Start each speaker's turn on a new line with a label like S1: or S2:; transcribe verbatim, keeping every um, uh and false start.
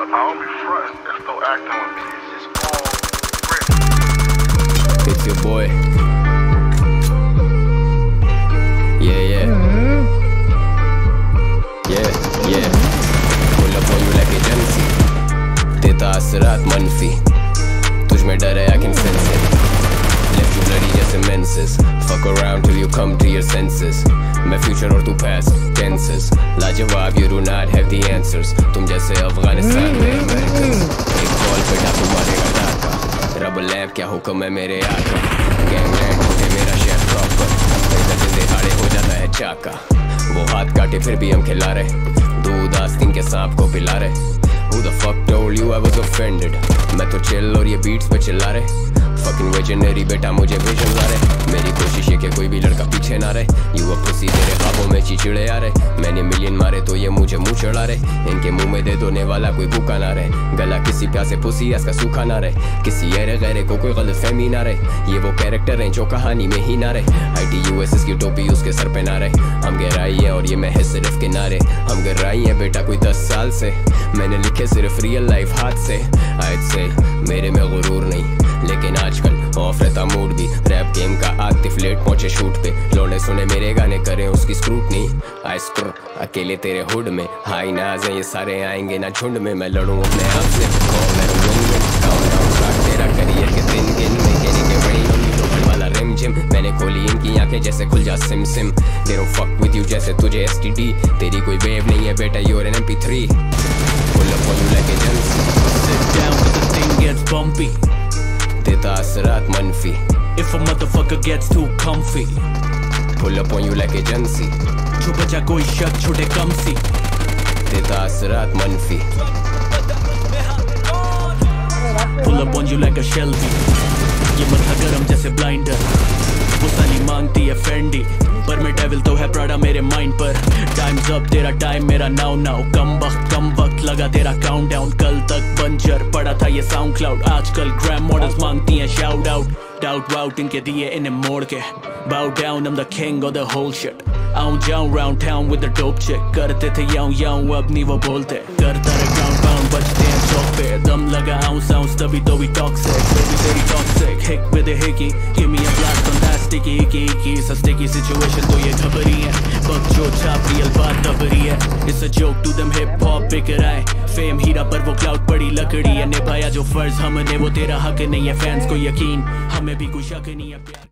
S1: don't be frontin', that's no acting with me. It's just all real.
S2: It's your boy. Yeah, yeah. Yeah, yeah. Pull up on you like agency. देता असरात मनफी. तुझ में डर है, I can sense it. Left you bloody जैसे menses. Fuck around till you come to your senses. मैं future और तू past tenses. लाजवाब, you do not have the answers. तुम जैसे अफगानिस्तान में Americans. एक कॉल पे डाकू मारेगा डाका. रब लैब क्या हुक्म है मेरे आका. गैंगलैंड मुझे मेरा शेफ प्रॉपर. पैदा जिंदे हाड़े हो जाता है चाका. वो हाथ काटे फिर भी हम खिला रहे. दूध आस्तीन के सांप को पिला रहे. Who the fuck told you I was offended? मैं तो chill और ये beats पे चिल्ला रहे. Fucking visionary बेटा मुझे vision ला रहे. मेरी कोशिश है कि कोई भी लड़का पीछे ना रहे. You a pussy तेरे ख्वाबों में चिचिड़े आ रहे. मैंने मिलियन मारे तो ये मुझे मुँह चढ़ा रहे. इनके मुंह में दे दोने वाला कोई भूखा ना रहे. गला किसी प्यासे पुसी इसका सूखा ना रहे. किसी ऐरे गैरे को कोई गलत फहमी ना रहे. ये वो कैरेक्टर हैं जो कहानी में ही ना रहे. आई टी यू एस की टोपी उसके सर पे ना रहे. हम गहराई है और ये मैं है सिर्फ किनारे. हम गहराई है बेटा कोई दस साल से. मैंने लिखे सिर्फ रियल लाइफ हाथ से. I'd say मेरे में गुरूर नहीं लेकिन आजकल ऑफ रहता मूड भी. रैप गेम का आतिफ लेट पहुंचे शूट पे. लौंडे सुने मेरे गाने करें उसकी स्क्रूटनी. आई स्क्रू अकेले तेरे हुड में. हाई नाज है ये सारे आएंगे ना झुंड में. मैं लड़ूं अपने आप से. तेरा करियर के दिन गिन में कहने के बड़ी होंगी तो भल वाला रिम जिम. मैंने खोली इनकी आंखें जैसे खुल जा सिम सिम. They don't fuck with you जैसे तुझे एस टी डी. तेरी कोई वेव नहीं है बेटा you're an M P three. Pull up on you like agency.
S3: Sit down when the thing gets bumpy.
S2: देता असरात मनफी.
S3: If a motherfucker gets too comfy.
S2: Pull up on you like agency.
S3: जो बचा कोई शक छोटे कम सी.
S2: देता असरात मनफी.
S3: Pull up on you like a Shelby. ये मथा गरम जैसे ब्लाइंडर. वो साली मांगती है फेंडी पर मैं डेविल तो है प्राडा मेरे माइंड पर. टाइम्स अप तेरा टाइम मेरा नाउ नाउ. कम वक्त कम वक्त लगा तेरा काउंटडाउन. कल तक बंजर पड़ा था ये साउंड क्लाउड. आजकल ग्रैम मॉडल्स मांगती हैं शाउट आउट. डाउट वाउट इनके दिए इन्हें मोड़ के. Bow down I'm the king of the whole shit. आऊं जाऊं round town with the dope chick. करते थे याऊं याऊं अब नहीं वो बोलते. करता रहे ground pound बचते हैं चौक पे. दम लगा ounce ounce तभी तो भी toxic. Baby तेरी toxic hick with a hickey. Give me a blast on that sticky icky icky. सा sticky situation तो ये खबरी है. बक जो छाप रियल बात तबरी है. It's a joke to them hip hop बिकर आए. फेम हीरा पर वो क्लाउड पड़ी लकड़ी है. निभाया जो फर्ज हमने वो तेरा हक नहीं है. फैंस को यकीन हमें भी कोई शक नहीं है.